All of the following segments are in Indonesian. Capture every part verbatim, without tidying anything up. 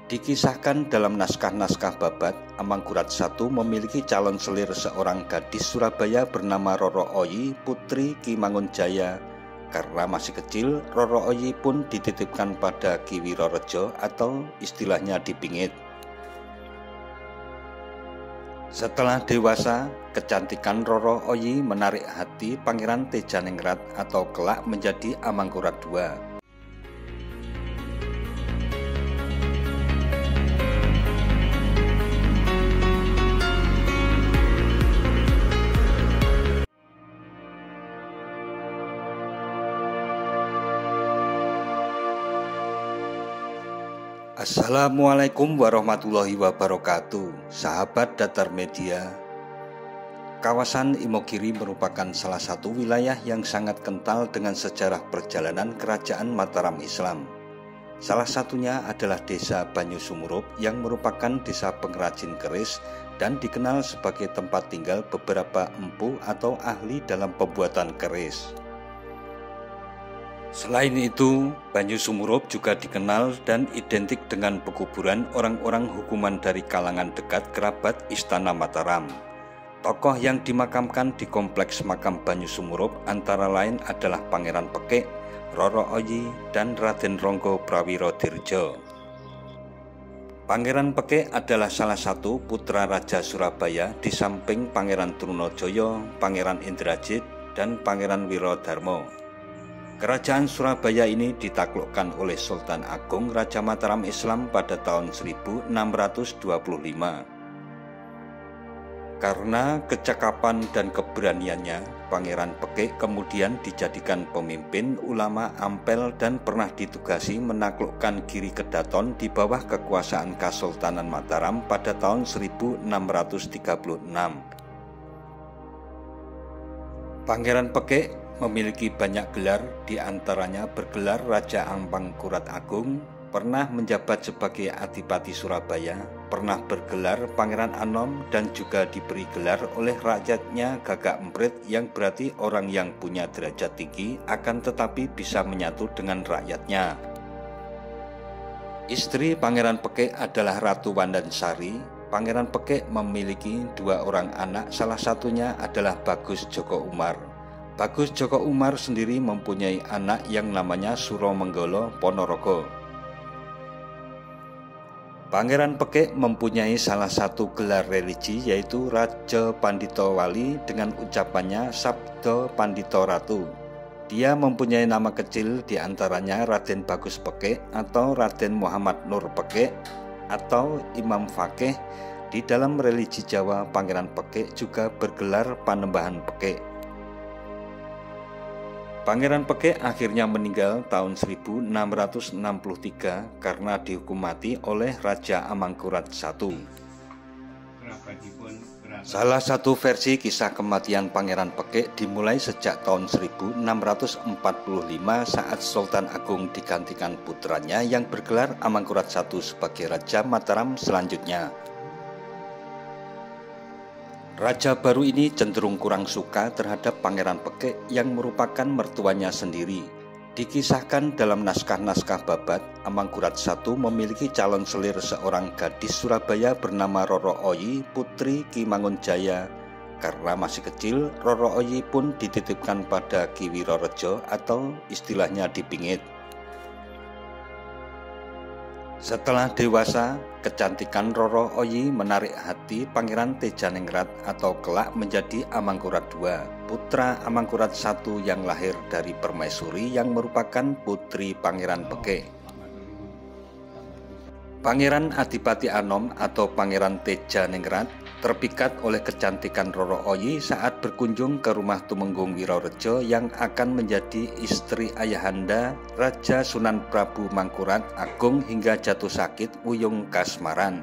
Dikisahkan dalam naskah-naskah babat, Amangkurat satu memiliki calon selir seorang gadis Surabaya bernama Roro Oyi, putri Ki Mangunjaya. Karena masih kecil, Roro Oyi pun dititipkan pada Ki Wirorejo atau istilahnya dipingit. Setelah dewasa, kecantikan Roro Oyi menarik hati Pangeran Tejaningrat atau kelak menjadi Amangkurat kedua. Assalamualaikum warahmatullahi wabarakatuh, sahabat Datar Media. Kawasan Imogiri merupakan salah satu wilayah yang sangat kental dengan sejarah perjalanan kerajaan Mataram Islam. Salah satunya adalah desa Banyu Sumurup yang merupakan desa pengrajin keris dan dikenal sebagai tempat tinggal beberapa empu atau ahli dalam pembuatan keris. Selain itu, Banyu Sumurup juga dikenal dan identik dengan pekuburan orang-orang hukuman dari kalangan dekat kerabat Istana Mataram. Tokoh yang dimakamkan di kompleks makam Banyu Sumurup antara lain adalah Pangeran Pekik, Roro Oyi, dan Raden Ronggo Prawirodirjo. Pangeran Pekik adalah salah satu putra Raja Surabaya di samping Pangeran Trunojoyo, Pangeran Indrajit, dan Pangeran Wirodarmo. Kerajaan Surabaya ini ditaklukkan oleh Sultan Agung Raja Mataram Islam pada tahun seribu enam ratus dua puluh lima. Karena kecakapan dan keberaniannya, Pangeran Pekik kemudian dijadikan pemimpin ulama Ampel dan pernah ditugasi menaklukkan Giri Kedaton di bawah kekuasaan Kesultanan Mataram pada tahun seribu enam ratus tiga puluh enam. Pangeran Pekik memiliki banyak gelar, diantaranya bergelar Raja Amangkurat Agung, pernah menjabat sebagai Adipati Surabaya, pernah bergelar Pangeran Anom, dan juga diberi gelar oleh rakyatnya Gagak Emprit yang berarti orang yang punya derajat tinggi akan tetapi bisa menyatu dengan rakyatnya. Istri Pangeran Pekik adalah Ratu Wandansari. Pangeran Pekik memiliki dua orang anak, salah satunya adalah Bagus Joko Umar. Bagus Joko Umar sendiri mempunyai anak yang namanya Suromenggolo Ponorogo. Pangeran Pekik mempunyai salah satu gelar religi yaitu Raja Pandito Wali dengan ucapannya Sabdo Pandito Ratu. Dia mempunyai nama kecil diantaranya Raden Bagus Pekik atau Raden Muhammad Nur Pekik atau Imam Fakih. Di dalam religi Jawa, Pangeran Pekik juga bergelar Panembahan Pekik. Pangeran Pekik akhirnya meninggal tahun seribu enam ratus enam puluh tiga karena dihukum mati oleh Raja Amangkurat satu. Salah satu versi kisah kematian Pangeran Pekik dimulai sejak tahun seribu enam ratus empat puluh lima saat Sultan Agung digantikan putranya yang bergelar Amangkurat satu sebagai Raja Mataram selanjutnya. Raja baru ini cenderung kurang suka terhadap Pangeran Pekik yang merupakan mertuanya sendiri. Dikisahkan dalam naskah-naskah babat, Amangkurat satu memiliki calon selir seorang gadis Surabaya bernama Roro Oyi, putri Ki Mangunjaya. Karena masih kecil, Roro Oyi pun dititipkan pada Ki Wirorejo atau istilahnya dipingit. Setelah dewasa, kecantikan Roro Oyi menarik hati Pangeran Tejaningrat atau kelak menjadi Amangkurat kedua, putra Amangkurat satu yang lahir dari permaisuri yang merupakan putri Pangeran Pekik. Pangeran Adipati Anom atau Pangeran Tejaningrat terpikat oleh kecantikan Roro Oyi saat berkunjung ke rumah Tumenggung Wirorejo yang akan menjadi istri ayahanda Raja Sunan Prabu Mangkurat Agung hingga jatuh sakit Wuyung kasmaran.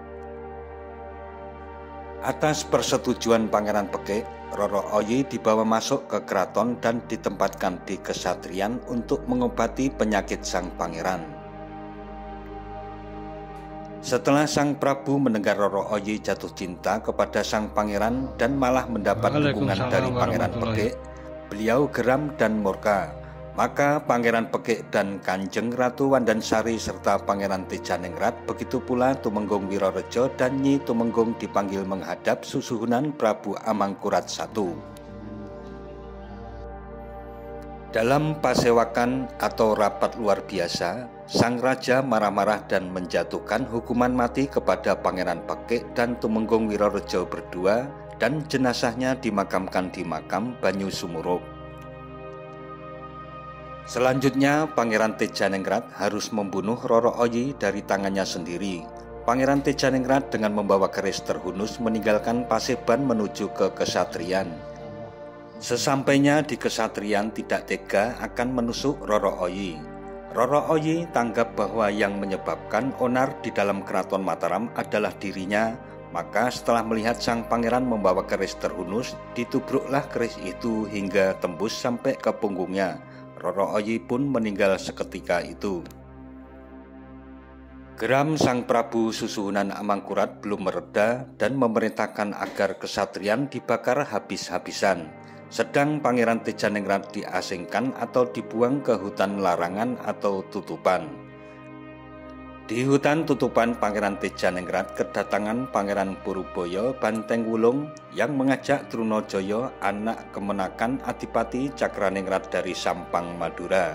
Atas persetujuan Pangeran Pekik, Roro Oyi dibawa masuk ke keraton dan ditempatkan di kesatrian untuk mengobati penyakit sang pangeran. Setelah sang Prabu mendengar Roro Oyi jatuh cinta kepada sang pangeran dan malah mendapat dukungan dari Pangeran Pekik, beliau geram dan murka. Maka Pangeran Pekik dan Kanjeng Ratu Wandansari serta Pangeran Tejaningrat, begitu pula Tumenggung Wirorejo dan Nyi Tumenggung dipanggil menghadap Susuhunan Prabu Amangkurat I. Dalam pasewakan atau rapat luar biasa, sang raja marah-marah dan menjatuhkan hukuman mati kepada Pangeran Pekik dan Tumenggung Wirorejo berdua, dan jenazahnya dimakamkan di makam Banyu Sumurup. Selanjutnya, Pangeran Tejaningrat harus membunuh Roro Oyi dari tangannya sendiri. Pangeran Tejaningrat dengan membawa keris terhunus meninggalkan Paseban menuju ke Kesatrian. Sesampainya di Kesatrian tidak tega akan menusuk Roro Oyi. Roro Oyi tanggap bahwa yang menyebabkan onar di dalam keraton Mataram adalah dirinya. Maka setelah melihat sang pangeran membawa keris terhunus, ditubruklah keris itu hingga tembus sampai ke punggungnya. Roro Oyi pun meninggal seketika itu. Geram sang Prabu Susuhunan Amangkurat belum mereda dan memerintahkan agar kesatrian dibakar habis-habisan. Sedang Pangeran Tejaningrat diasingkan atau dibuang ke hutan larangan atau tutupan. Di hutan tutupan, Pangeran Tejaningrat kedatangan Pangeran Puruboyo Banteng Wulung yang mengajak Trunojoyo, anak kemenakan Adipati Cakraningrat dari Sampang, Madura.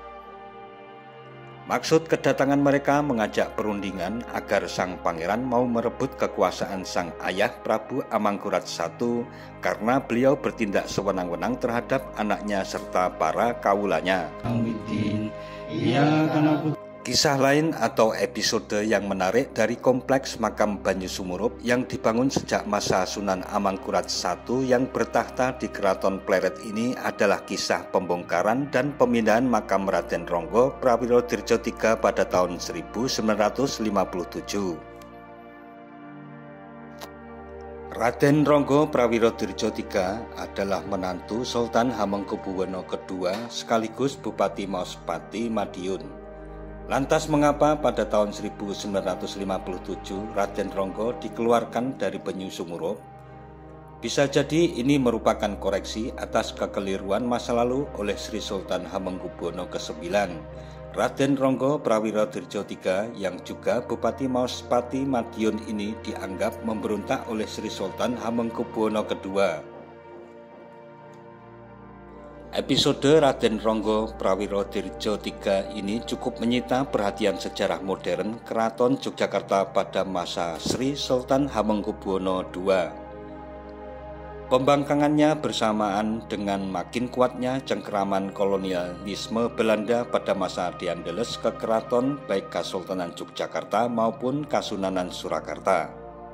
Maksud kedatangan mereka mengajak perundingan agar sang pangeran mau merebut kekuasaan sang ayah Prabu Amangkurat I karena beliau bertindak sewenang-wenang terhadap anaknya serta para kawulanya. Kisah lain atau episode yang menarik dari kompleks makam Banyu Sumurup yang dibangun sejak masa Sunan Amangkurat I yang bertahta di Keraton Pleret ini adalah kisah pembongkaran dan pemindahan makam Raden Ronggo Prawirodirjo tiga pada tahun seribu sembilan ratus lima puluh tujuh. Raden Ronggo Prawirodirjo tiga adalah menantu Sultan Hamengkubuwono kedua sekaligus Bupati Maospati Madiun. Lantas mengapa pada tahun seribu sembilan ratus lima puluh tujuh Raden Ronggo dikeluarkan dari Banyu Sumurup? Bisa jadi ini merupakan koreksi atas kekeliruan masa lalu oleh Sri Sultan Hamengkubuwono kesembilan. Raden Ronggo Prawirodirjo tiga yang juga Bupati Maospati Madiun ini dianggap memberontak oleh Sri Sultan Hamengkubuwono kedua. Episode Raden Ronggo Prawirodirjo tiga ini cukup menyita perhatian sejarah modern Keraton Yogyakarta pada masa Sri Sultan Hamengkubuwono kedua. Pembangkangannya bersamaan dengan makin kuatnya cengkeraman kolonialisme Belanda pada masa The Andalas ke keraton baik Kasultanan Yogyakarta maupun Kasunanan Surakarta.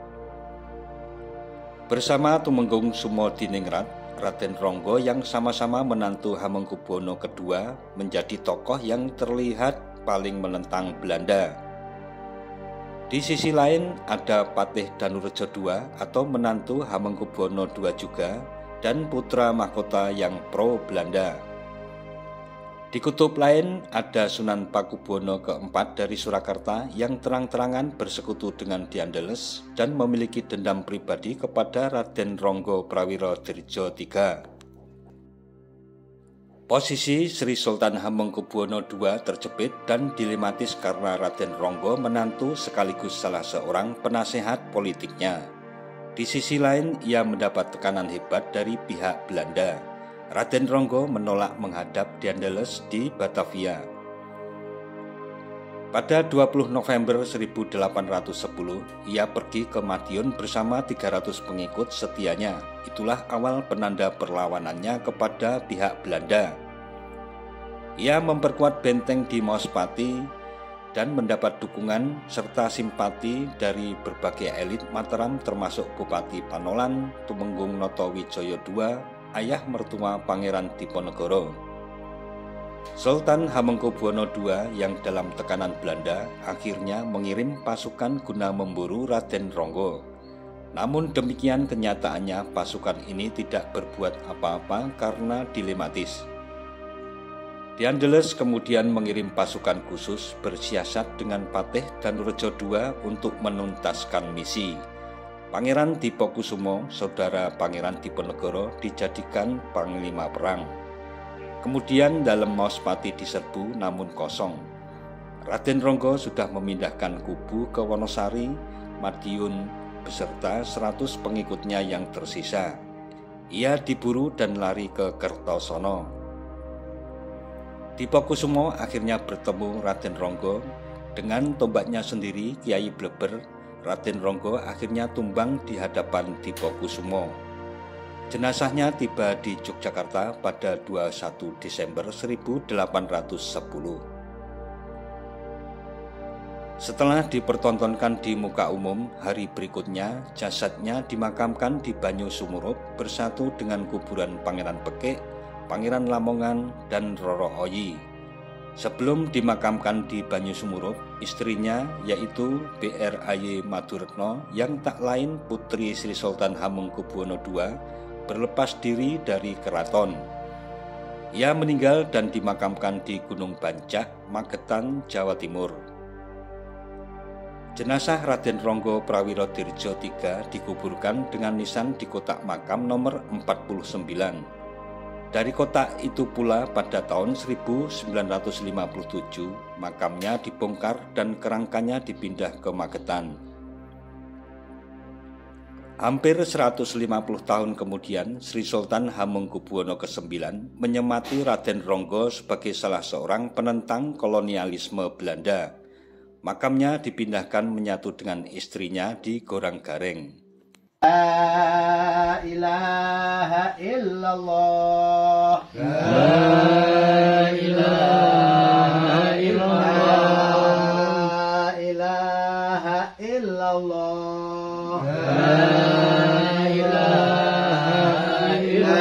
Bersama Tumenggung Sumodiningrat, Raden Ronggo yang sama-sama menantu Hamengkubuwono kedua menjadi tokoh yang terlihat paling menentang Belanda. Di sisi lain ada Patih Danurejo kedua atau menantu Hamengkubuwono kedua juga dan putra mahkota yang pro Belanda. Di kutub lain ada Sunan Pakubuwono keempat dari Surakarta yang terang-terangan bersekutu dengan The Andalas dan memiliki dendam pribadi kepada Raden Ronggo Prawirodirjo tiga. Posisi Sri Sultan Hamengkubuwono kedua terjepit dan dilematis karena Raden Ronggo menantu sekaligus salah seorang penasehat politiknya. Di sisi lain ia mendapat tekanan hebat dari pihak Belanda. Raden Ronggo menolak menghadap The Andalas di Batavia. Pada dua puluh November seribu delapan ratus sepuluh, ia pergi ke Madiun bersama tiga ratus pengikut setianya. Itulah awal penanda perlawanannya kepada pihak Belanda. Ia memperkuat benteng di Maospati dan mendapat dukungan serta simpati dari berbagai elit Mataram termasuk Bupati Panolan, Tumenggung Notowijoyo kedua, ayah mertua Pangeran Diponegoro. Sultan Hamengkubuwono kedua yang dalam tekanan Belanda akhirnya mengirim pasukan guna memburu Raden Ronggo. Namun demikian kenyataannya pasukan ini tidak berbuat apa-apa karena dilematis. The Andalas kemudian mengirim pasukan khusus bersiasat dengan Patih Danurejo kedua untuk menuntaskan misi. Pangeran Dipokusumo, saudara Pangeran Diponegoro, dijadikan panglima perang. Kemudian Dalem Maospati diserbu namun kosong. Raden Ronggo sudah memindahkan kubu ke Wonosari, Madiun beserta seratus pengikutnya yang tersisa. Ia diburu dan lari ke Kertosono. Dipokusumo akhirnya bertemu Raden Ronggo. Dengan tombaknya sendiri, Kiai Bleber, Raden Ronggo akhirnya tumbang di hadapan Dipokusumo. Jenazahnya tiba di Yogyakarta pada dua puluh satu Desember seribu delapan ratus sepuluh. Setelah dipertontonkan di muka umum, hari berikutnya jasadnya dimakamkan di Banyu Sumurup bersatu dengan kuburan Pangeran Bekik, Pangeran Lamongan, dan Roro Oyi. Sebelum dimakamkan di Banyu Sumurup, istrinya yaitu B R A Y Maduretno yang tak lain putri Sri Sultan Hamengkubuwono kedua berlepas diri dari keraton. Ia meninggal dan dimakamkan di Gunung Bancak, Magetan, Jawa Timur. Jenazah Raden Ronggo Prawiro Dirjo tiga dikuburkan dengan nisan di kotak makam nomor empat puluh sembilan. Dari kotak itu pula pada tahun seribu sembilan ratus lima puluh tujuh makamnya dibongkar dan kerangkanya dipindah ke Magetan. Hampir seratus lima puluh tahun kemudian, Sri Sultan Hamengkubuwono kesembilan menyemati Raden Ronggo sebagai salah seorang penentang kolonialisme Belanda. Makamnya dipindahkan menyatu dengan istrinya di Goranggareng. La ilaha illallah. La ilaha illallah. La ilaha illallah. La ilaha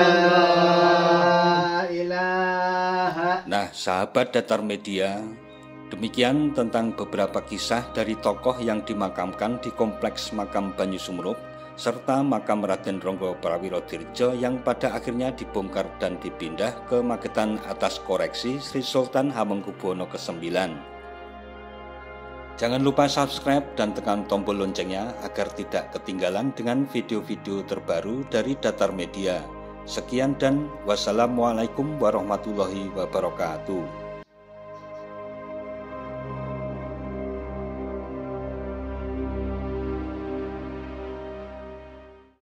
illallah. Nah, sahabat Datar Media, demikian tentang beberapa kisah dari tokoh yang dimakamkan di kompleks makam Banyu Sumurup serta makam Raden Ronggo Prawiro Dirjo yang pada akhirnya dibongkar dan dipindah ke Magetan atas koreksi Sri Sultan Hamengkubuwono kesembilan. Jangan lupa subscribe dan tekan tombol loncengnya agar tidak ketinggalan dengan video-video terbaru dari Datar Media. Sekian dan wassalamualaikum warahmatullahi wabarakatuh.